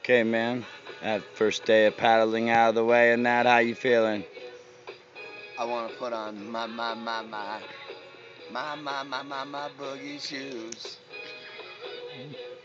Okay, man. That first day of paddling out of the way and that, how you feeling? I want to put on my boogie shoes.